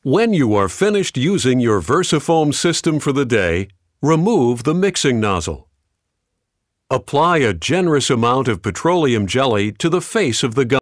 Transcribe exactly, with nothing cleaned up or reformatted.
When you are finished using your Versafoam system for the day, remove the mixing nozzle. Apply a generous amount of petroleum jelly to the face of the gun.